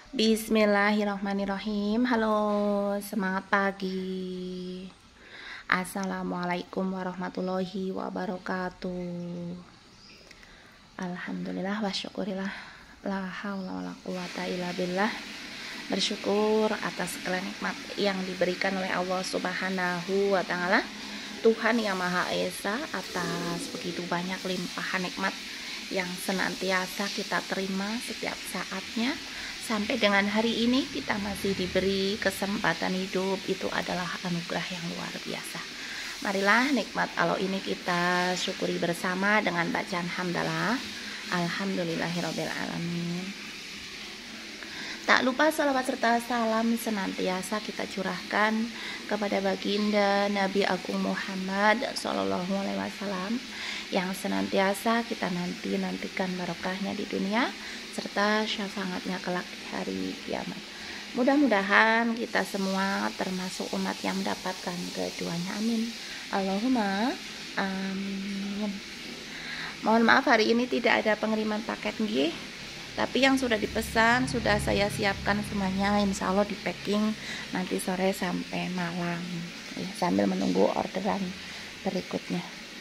Bismillahirrahmanirrahim. Halo, semangat pagi. Assalamualaikum warahmatullahi wabarakatuh. Alhamdulillah wa syukurillah. La haula wala quwata illa billah. Bersyukur atas segala nikmat yang diberikan oleh Allah Subhanahu wa taala, Tuhan yang Maha Esa, atas begitu banyak limpahan nikmat yang senantiasa kita terima setiap saatnya. Sampai dengan hari ini kita masih diberi kesempatan hidup, itu adalah anugerah yang luar biasa. Marilah nikmat Allah ini kita syukuri bersama dengan bacaan hamdalah. Alhamdulillahirabbil alamin. Tak lupa salawat serta salam senantiasa kita curahkan kepada baginda Nabi Agung Muhammad Sallallahu Alaihi Wasallam yang senantiasa kita nantikan barokahnya di dunia serta syafaatnya kelak di hari kiamat. Mudah-mudahan kita semua termasuk umat yang mendapatkan keduanya. Amin. Allahumma amin. Mohon maaf hari ini tidak ada pengiriman paket nggih. Tapi yang sudah dipesan sudah saya siapkan semuanya, insya Allah di packing nanti sore sampai malam ya, sambil menunggu orderan berikutnya.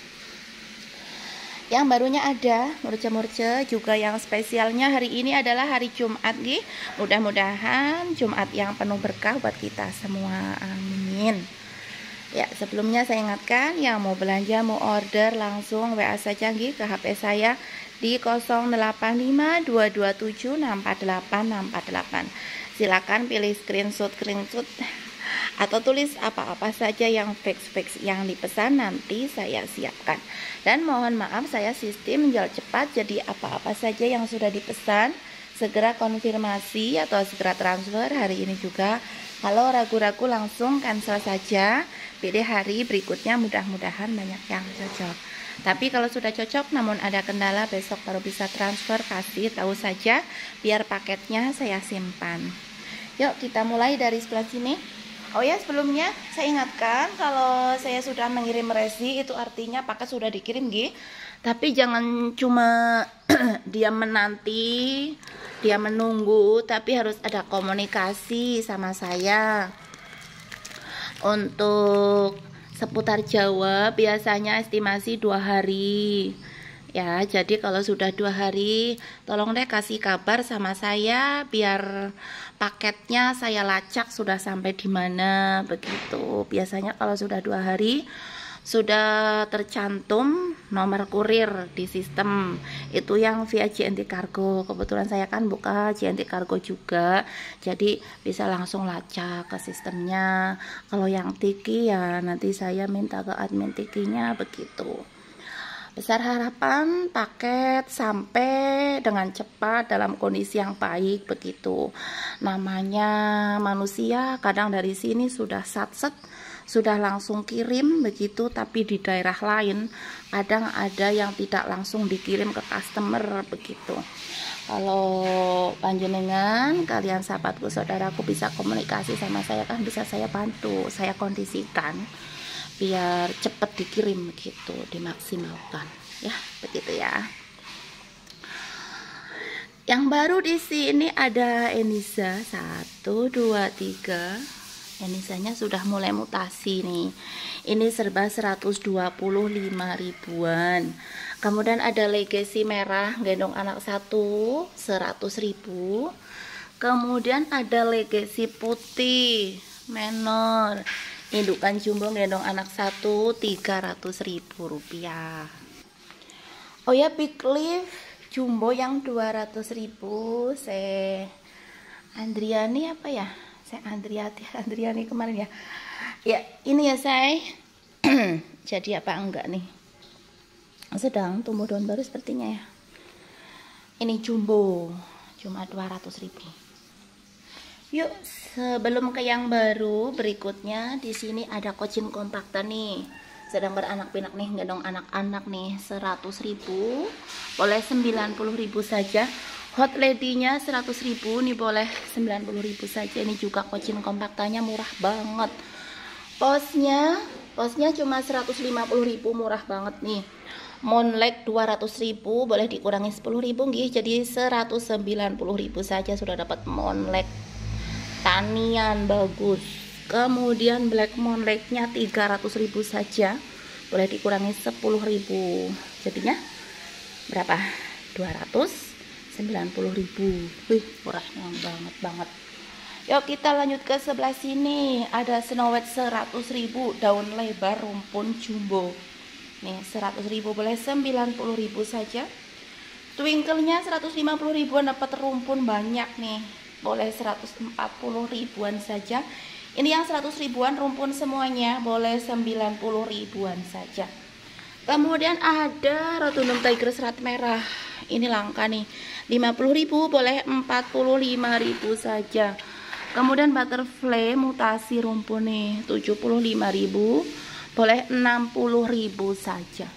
Yang barunya ada murce-murce juga, yang spesialnya hari ini adalah hari Jumat nih. Mudah-mudahan Jumat yang penuh berkah buat kita semua. Amin. Ya, sebelumnya saya ingatkan yang mau belanja, mau order langsung WA saja nggih ke HP saya di 085227648648. Silakan pilih screenshot atau tulis apa-apa saja yang fix yang dipesan, nanti saya siapkan. Dan mohon maaf, saya sistem jual cepat, jadi apa-apa saja yang sudah dipesan segera konfirmasi atau segera transfer hari ini juga. Kalau ragu-ragu langsung cancel saja, pilih hari berikutnya, mudah-mudahan banyak yang cocok. Tapi kalau sudah cocok namun ada kendala, besok baru bisa transfer, kasih tahu saja biar paketnya saya simpan. Yuk kita mulai dari sebelah sini. Oh ya, sebelumnya saya ingatkan kalau saya sudah mengirim resi itu artinya paket sudah dikirim nggih. Tapi jangan cuma dia menanti, dia menunggu, tapi harus ada komunikasi sama saya. Untuk seputar Jawa biasanya estimasi 2 hari ya, jadi kalau sudah 2 hari tolong deh kasih kabar sama saya biar paketnya saya lacak sudah sampai di mana begitu. Biasanya kalau sudah 2 hari sudah tercantum nomor kurir di sistem itu yang via JNT Cargo. Kebetulan saya kan buka JNT Cargo juga, jadi bisa langsung lacak ke sistemnya. Kalau yang Tiki ya nanti saya minta ke admin Tikinya begitu. Besar harapan paket sampai dengan cepat dalam kondisi yang baik begitu. Namanya manusia, kadang dari sini sudah satset, sudah langsung kirim begitu, tapi di daerah lain kadang ada yang tidak langsung dikirim ke customer begitu. Kalau panjenengan kalian sahabatku saudaraku bisa komunikasi sama saya kan, bisa saya bantu, saya kondisikan biar cepat dikirim gitu, dimaksimalkan ya begitu ya. Yang baru di sini ada Enisa 1 2 3. Enisanya sudah mulai mutasi nih. Ini serba 125 ribuan. Kemudian ada Legacy merah gendong anak 1 100.000. Kemudian ada Legacy putih menor indukan jumbo gendong anak 1 300.000 rupiah. Oh ya, Big Leaf jumbo yang 200.000. Saya Andriani apa ya? Saya Andriani kemarin ya. Ya, ini ya saya. Jadi apa enggak nih? Sedang tumbuh daun baru sepertinya ya. Ini jumbo cuma 200.000. Yuk, sebelum ke yang baru berikutnya, di sini ada Cochin Compacta nih. Sedang beranak pinak nih, gendong anak-anak nih 100.000. Boleh 90.000 saja. Hot Lady-nya 100.000 nih, boleh 90.000 saja. Ini juga Cochin Compactanya murah banget. Posnya cuma 150.000, murah banget nih. Monlek 200.000 boleh dikurangi 10.000 nggih, jadi 190.000 saja sudah dapat monlek tanian bagus. Kemudian black monleknya 300.000 saja boleh dikurangi 10.000, jadinya berapa? 290.000. Wih, murahnya banget. Yuk kita lanjut ke sebelah sini. Ada Snow White 100.000 daun lebar rumpun jumbo. Nih 100.000 boleh 90.000 saja. Twinkle-nya 150.000-an dapat rumpun banyak nih. Boleh 140.000-an saja. Ini yang 100.000-an rumpun semuanya boleh 90.000-an saja. Kemudian ada Rhododendron Tiger serat merah. Ini langka nih. 50.000 boleh 45.000 saja. Kemudian butterfly mutasi rumpun nih 75.000 boleh 60.000 saja.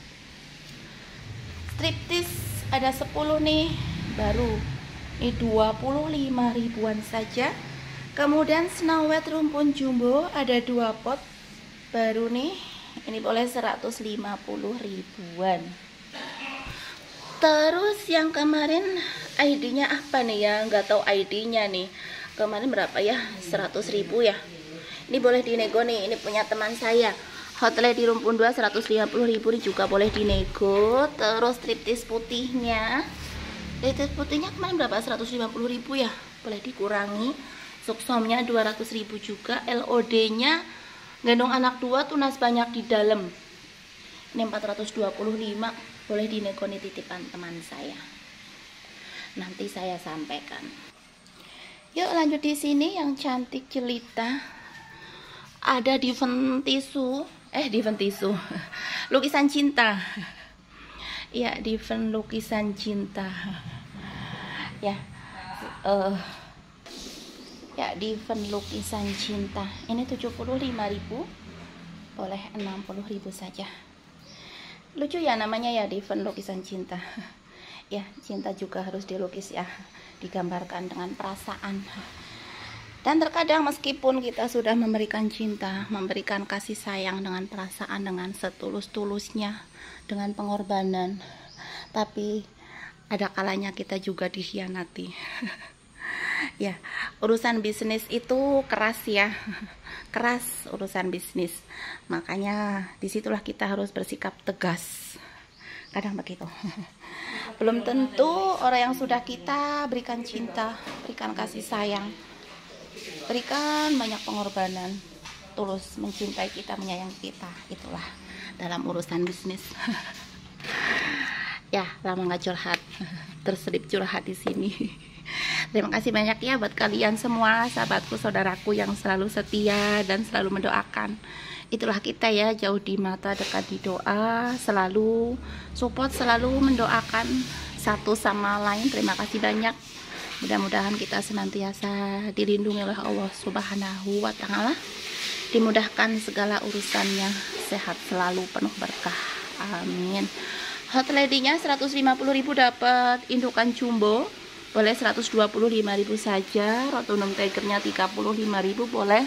Striptease ada 10 nih baru. Ini 25.000-an saja. Kemudian Snow White rumpun jumbo ada 2 pot baru nih. Ini boleh 150.000-an. Terus yang kemarin ID-nya apa nih ya? Nggak tahu ID-nya nih. Kemarin berapa ya? 100.000 ya. Ini boleh dinego nih. Ini punya teman saya. Hot Lady rumpun 2 150.000 ini juga boleh dinego. Terus striptease putihnya. Striptease putihnya kemarin berapa? 150.000 ya. Boleh dikurangi. Suksomnya 200.000 juga. LOD-nya gendong anak 2 tunas banyak di dalam. Ini 425. Boleh dinego nih titipan teman saya. Nanti saya sampaikan. Yuk lanjut di sini yang cantik jelita. Ada Diven tisu, lukisan cinta. Ya, Diven lukisan cinta. Ya. Ya, Diven lukisan cinta. Ini 75.000. Boleh 60.000 saja. Lucu ya namanya ya, Diven lukisan cinta. Ya, cinta juga harus dilukis ya, digambarkan dengan perasaan. Dan terkadang meskipun kita sudah memberikan cinta, memberikan kasih sayang dengan perasaan, dengan setulus-tulusnya, dengan pengorbanan, tapi ada kalanya kita juga dikhianati. Ya, urusan bisnis itu keras ya, keras urusan bisnis. Makanya disitulah kita harus bersikap tegas. Kadang begitu. Belum tentu orang yang sudah kita berikan cinta, berikan kasih sayang, berikan banyak pengorbanan, tulus mencintai kita, menyayangi kita. Itulah dalam urusan bisnis. Ya, lama nggak curhat, terselip curhat di sini. Terima kasih banyak ya buat kalian semua, sahabatku, saudaraku yang selalu setia dan selalu mendoakan. Itulah kita ya, jauh di mata, dekat di doa, selalu support, selalu mendoakan satu sama lain. Terima kasih banyak. Mudah-mudahan kita senantiasa dilindungi oleh Allah Subhanahu wa Ta'ala, dimudahkan segala urusannya, sehat selalu, penuh berkah. Amin. Hot Lady-nya 150.000 dapat indukan jumbo, boleh 125.000 saja. Rhododendron Tiger-nya 35.000, boleh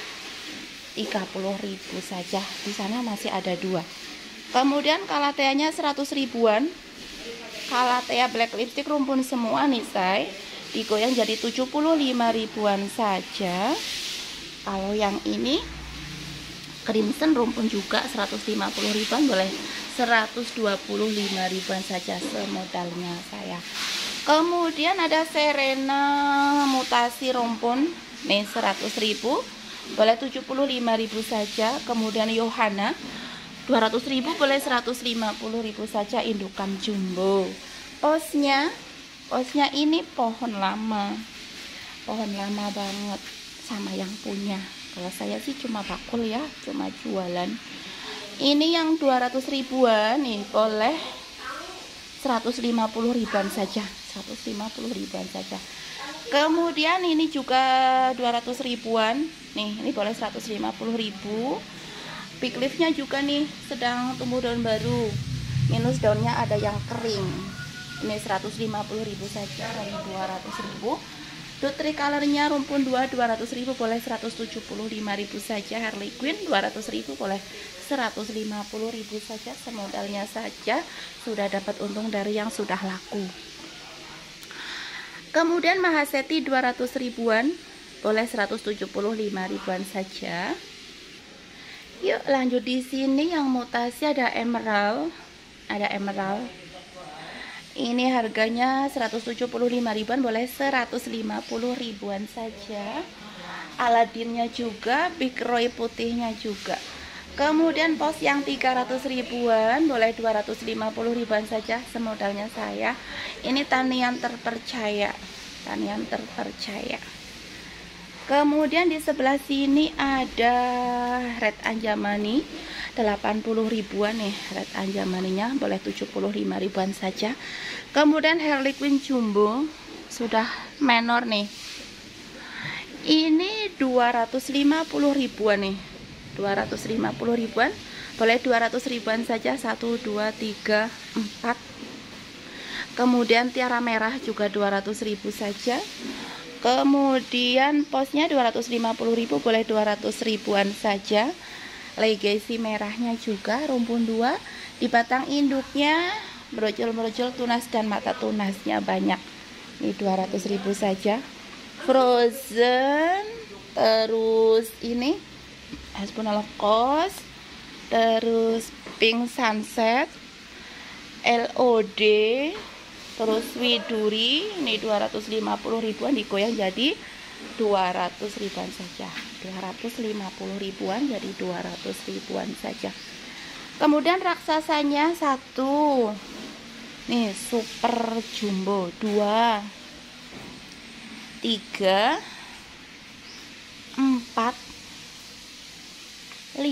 30.000 saja. Di sana masih ada 2. Kemudian Calathea-nya 100.000-an. Calathea black lipstick rumpun semua nih, say. Digoyang jadi 75.000-an saja. Kalau yang ini crimson rumpun juga 150.000-an, boleh 125.000-an saja semodalnya saya. Kemudian ada Serena mutasi rumpun nih 100.000, boleh 75.000 saja. Kemudian Yohana 200.000, boleh 150.000 saja indukan jumbo. Posnya ini pohon lama banget sama yang punya. Kalau saya sih cuma bakul ya, cuma jualan. Ini yang 200.000-an nih, boleh 150.000-an saja, 150.000-an saja. Kemudian ini juga 200.000-an nih, ini boleh 150.000. Big leaf-nya juga nih sedang tumbuh daun baru, minus daunnya ada yang kering. Ini 150.000 saja dari 200.000. Dot tricolornya rumpun 2 200.000 boleh 175.000 saja. Harley Quinn 200.000 boleh 150.000 saja. Semodalnya saja sudah dapat untung dari yang sudah laku. Kemudian Mahaseti 200 ribuan boleh 175 ribuan saja. Yuk lanjut. Di sini yang mutasi ada emerald. Ini harganya 175 ribuan boleh 150 ribuan saja. Aladinnya juga, Big Roy putihnya juga. Kemudian pos yang 300 ribuan boleh 250 ribuan saja. Semodalnya saya. Ini tanian terpercaya. Kemudian di sebelah sini ada red anjamani 80 ribuan nih. Red anjamaninya boleh 75 ribuan saja. Kemudian Harley Quinn jumbo sudah menor nih. Ini 250 ribuan nih. 250 ribuan boleh 200 ribuan saja. 1 2 3 4. Kemudian tiara merah juga 200.000 saja. Kemudian posnya 250.000 boleh 200 ribuan saja. Legacy merahnya juga rumpun 2. Di batang induknya brojol-brojol tunas dan mata tunasnya banyak. Ini 200.000 saja. Frozen, terus ini Hasbunallah Kos, terus Pink Sunset, LOD, terus Widuri. Ini 250 ribuan digoyang jadi 200 ribuan saja. 250 ribuan jadi 200 ribuan saja. Kemudian raksasanya 1. Nih super jumbo 2 3 4 5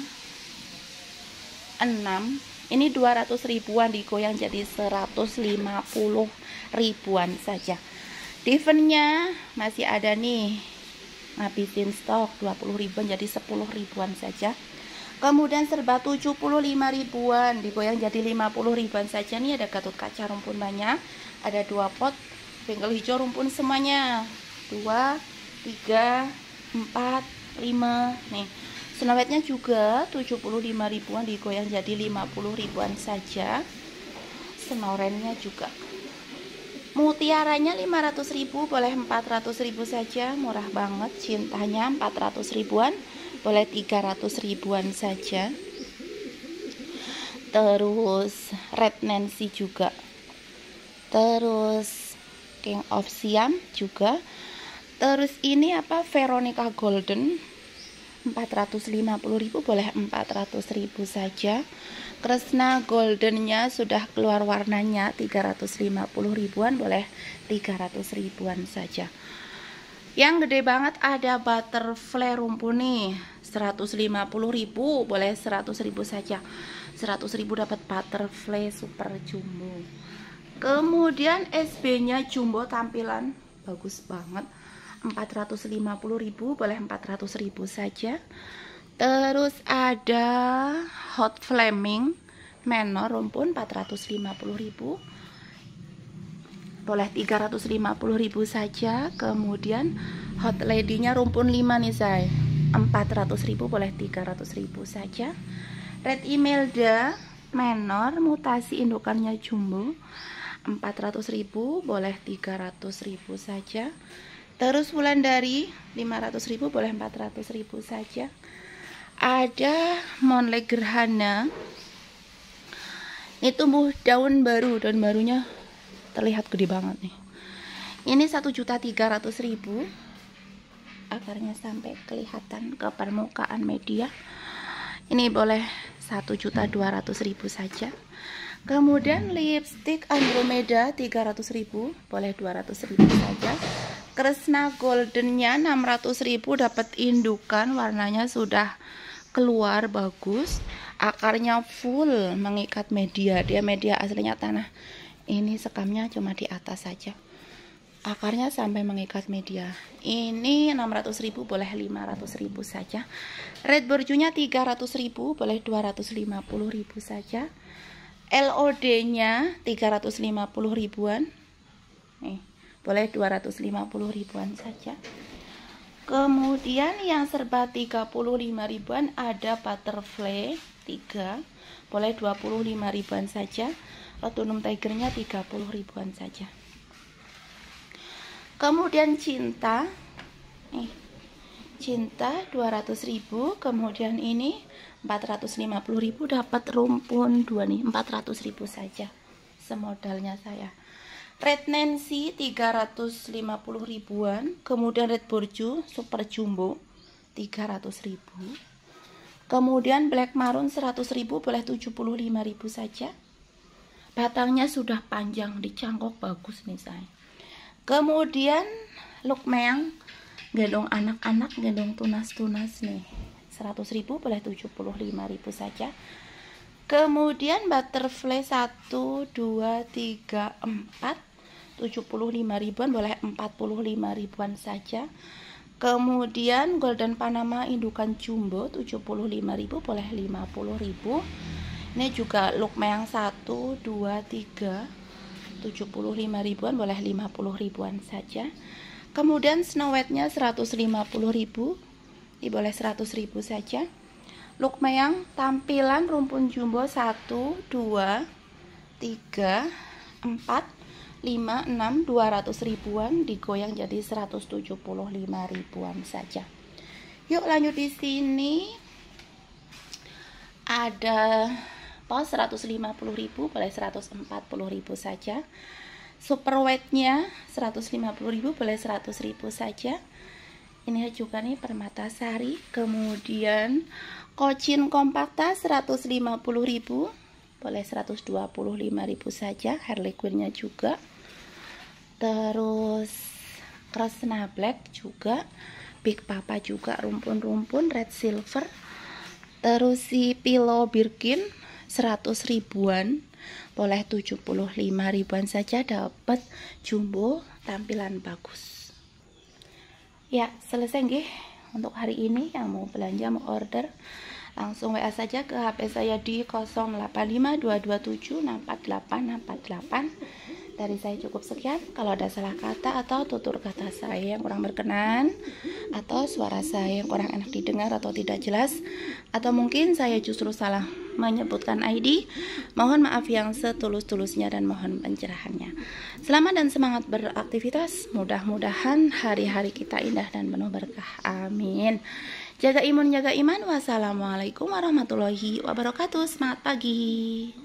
6. Ini 200 ribuan digoyang jadi 150 ribuan saja. Divennya masih ada nih, ngabisin stok 20 ribuan jadi 10 ribuan saja. Kemudian serba 75 ribuan digoyang jadi 50 ribuan saja. Nih ada Gatot Kaca rumpun banyak, ada 2 pot bengkel hijau rumpun semuanya 2 3 4 5 nih. Snow White-nya juga 75 ribuan digoyang jadi 50 ribuan saja. Snoren-nya juga. Mutiaranya 500.000 boleh 400.000 saja, murah banget. Cintanya 400 ribuan boleh 300 ribuan saja. Terus Red Nancy juga. Terus King of Siam juga. Terus ini apa, Veronica Golden 450.000 boleh 400.000 saja. Kresna Goldennya sudah keluar warnanya 350 ribuan boleh 300 ribuan saja. Yang gede banget ada butterfly rumpun nih 150.000 boleh 100.000 saja. 100.000 dapat butterfly super jumbo. Kemudian SB nya jumbo tampilan bagus banget 450.000 boleh 400.000 saja. Terus ada Hot Flaming menor rumpun 450.000 boleh 350.000 saja. Kemudian Hot Lady nya rumpun 5 nih say, 400.000 boleh 300.000 saja. Red Imelda menor mutasi indukannya jumbo 400.000 boleh 300.000 saja. Terus Wulandari 500.000 boleh 400.000 saja. Ada Monle Gerhana. Ini tumbuh daun baru, daun barunya terlihat gede banget nih. Ini 1.300.000. Akarnya sampai kelihatan ke permukaan media. Ini boleh 1.200.000 saja. Kemudian lipstick Andromeda 300.000 boleh 200.000 saja. Kresna Goldennya 600.000 dapat indukan, warnanya sudah keluar bagus, akarnya full mengikat media. Dia media aslinya tanah, ini sekamnya cuma di atas saja, akarnya sampai mengikat media. Ini 600.000 boleh 500.000 saja. Red Borjunya 300.000 boleh 250.000 saja. LOD nya 350 ribuan nih, boleh 250 ribuan saja. Kemudian yang serba 35 ribuan ada butterfly 3, boleh 25 ribuan saja. Latounum tigernya 30 ribuan saja. Kemudian cinta, cinta 200.000, kemudian ini 450.000, dapat rumpun 2 nih, 400.000 saja semodalnya saya. Red Nancy 350 ribuan, kemudian Red Borju Super Jumbo 300.000, kemudian Black Maroon 100.000, boleh 75.000 saja. Batangnya sudah panjang, dicangkok bagus nih saya. Kemudian Lukmeang gendong anak-anak, gendong tunas-tunas nih 100.000, boleh 75.000 saja. Kemudian butterfly 1, 2, 3, 4 75 ribuan, boleh 45 ribuan saja. Kemudian golden Panama indukan jumbo 75.000, boleh 50.000. Ini juga Lukmeang 1, 2, 3 75 ribuan, boleh 50 ribuan saja. Kemudian Snow White-nya 150.000, ini boleh 100.000 saja. Lukmeang tampilan rumpun jumbo 1, 2, 3, 4, 5, 6, 200 ribuan, digoyang jadi 175 ribuan saja. Yuk lanjut, di sini ada pos 150.000, boleh 140.000 saja. Super white-nya 150.000, boleh 100.000 saja. Ini juga nih Permatasari. Kemudian Cochin kompakta 150.000, boleh 125.000 saja. Harlequin-nya juga. Terus Krishna Black juga, Big Papa juga rumpun-rumpun red silver. Terus si Pillow Birkin 100 ribuan, boleh 75 ribuan saja, dapat jumbo tampilan bagus. Ya, selesai nggih untuk hari ini. Yang mau belanja, mau order, langsung WA saja ke HP saya di 085227648648. Dari saya cukup sekian. Kalau ada salah kata atau tutur kata saya yang kurang berkenan, atau suara saya yang kurang enak didengar atau tidak jelas, atau mungkin saya justru salah menyebutkan ID, mohon maaf yang setulus-tulusnya dan mohon pencerahannya. Selamat dan semangat beraktivitas. Mudah-mudahan hari-hari kita indah dan penuh berkah. Amin. Jaga imun, jaga iman. Wassalamualaikum warahmatullahi wabarakatuh. Semangat pagi.